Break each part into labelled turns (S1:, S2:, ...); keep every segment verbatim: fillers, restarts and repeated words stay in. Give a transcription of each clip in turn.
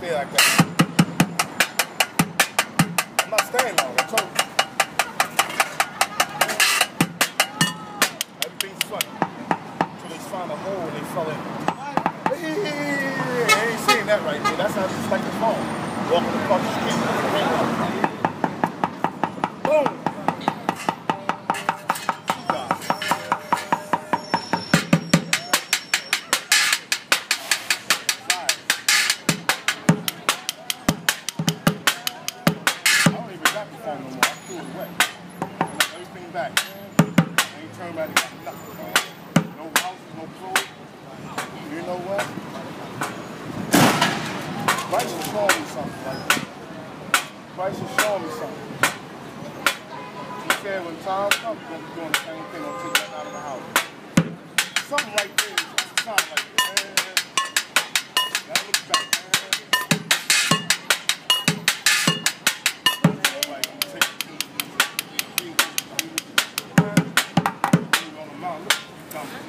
S1: stay like that. I'm not staying long, I told you. Everything's funny. So they found a hole and they fell in. Hey, I ain't seen that right there. That's how it's like the phone. Walking across the street. Boom! She died. I don't even got the phone no more. I threw it away. Everything back. I ain't turned back and got nothing. No houses, no clothes. You know what? Bryce is showing me something like that. Bryce is showing me something. He said when time comes, you're going to be doing the same thing, don't take that out of the house. Something right there, it's a sign like that. That looks back. Like, I'm take the keys. On the mountain, look, you dumb.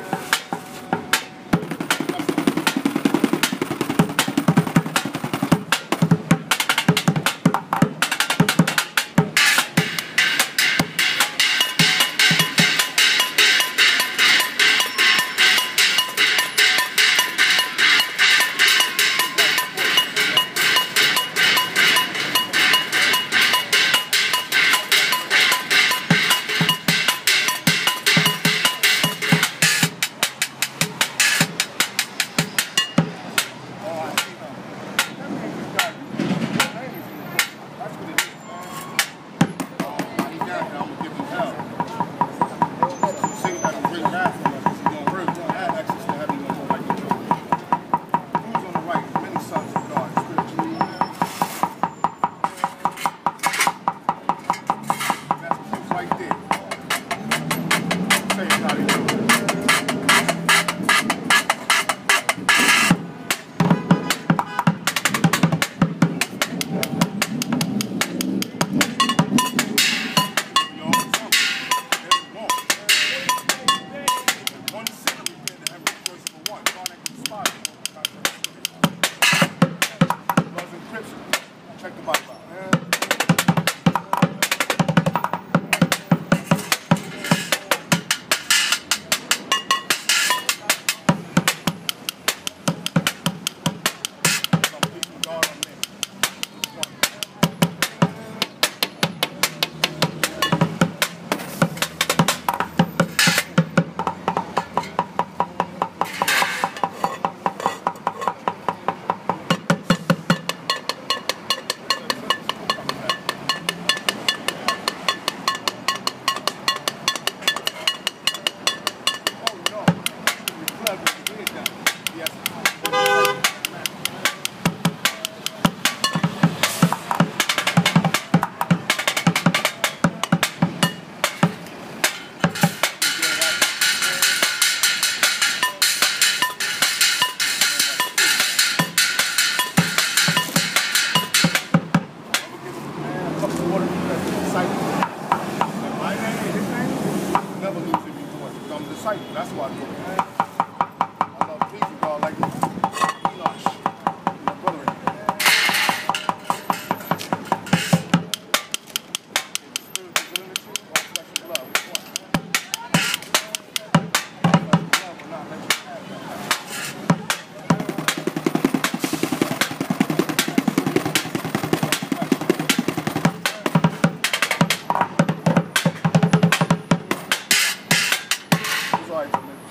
S1: Check the bike out. That's why I do it. I love people, dog, like Enosh, my brother. Sorry for me.